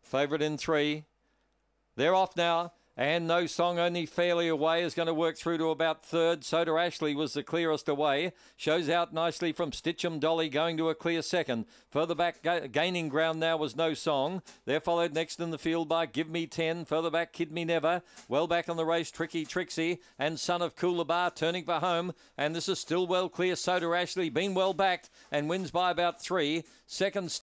Favourite in 3. They're off now. And No Song Only Fairly Away is going to work through to about 3rd. Soda Ashley was the clearest away. Shows out nicely from Stitchem Dolly going to a clear 2nd. Further back, gaining ground now was No Song. They're followed next in the field by Give Me 10. Further back, Kid Me Never. Well back on the race, Tricky Trixie and Son of Coolabah turning for home. And this is still well clear. Soda Ashley been well backed and wins by about 3. Second,